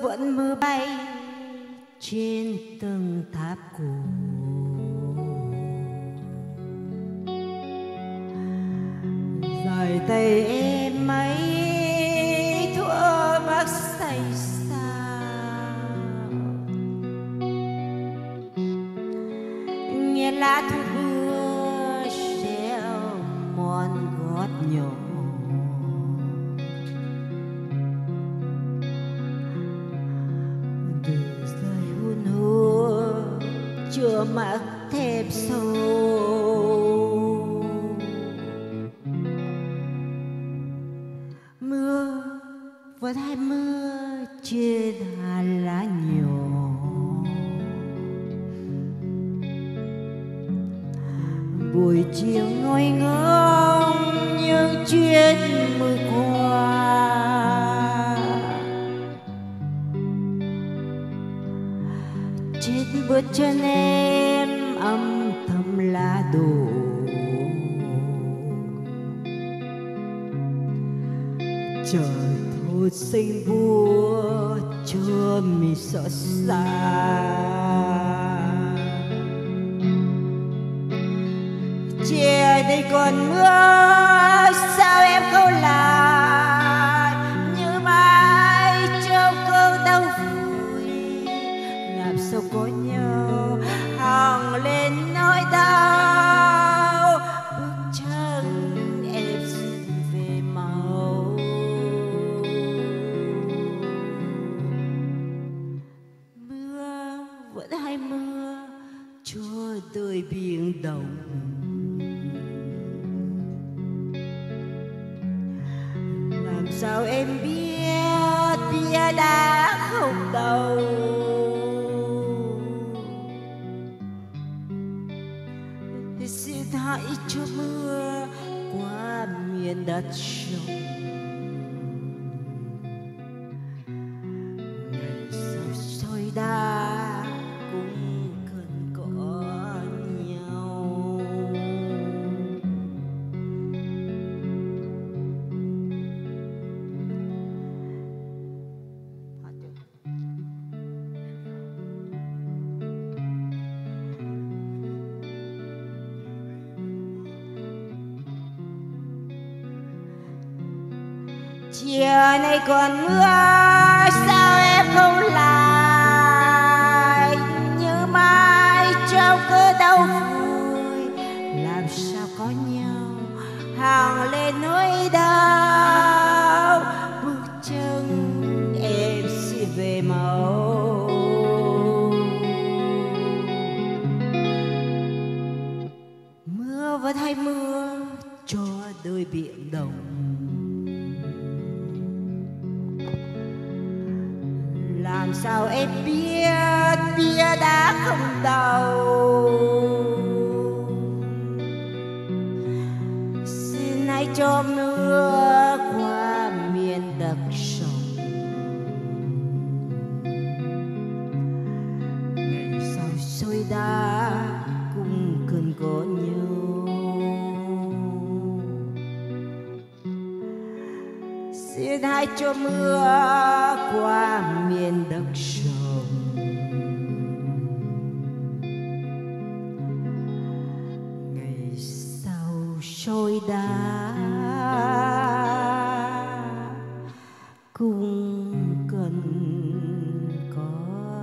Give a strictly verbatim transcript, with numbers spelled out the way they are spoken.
vẫn mưa bay trên từng tháp cổ. Dài tay em ấy thuở mắt say xa, nghe lá thu mưa reo mòn gót nhỏ. Từ giây hôn hua chưa mặc thép sâu, mưa vẫn hay mưa trên hàn lá nhỏ. Buổi chiều ngồi ngóng những chuyến mưa qua, trên bước chân em âm thầm lá đổ. Trời thôi xinh vua chưa mi sợ xa, chia đây còn mưa sao em không lại như mai trong cơn đau vui. Làm sao có nhau hằng lên nỗi đau, bước chân em xin về màu. Mưa vẫn hay mưa cho đời biển động, làm sao em biết bia đã không đâu. Xin hãy cho mưa qua miền đất trống, ngày sau soi đá cũng cần có nhau. Chiều nay còn mưa sao em không lại như mai trong cơn đau vui. Làm sao có nhau hàng lên nỗi đau, bước chân em xin về màu. Mưa vẫn hay mưa cho đời biển động, làm sao em biết bia đã không đâu. Xin hãy cho mưa qua miền đất sông, ngày sau soi đá cũng cần có nhau. Xin hãy cho mưa qua miền đất sông, ngày sau soi đá cũng cần có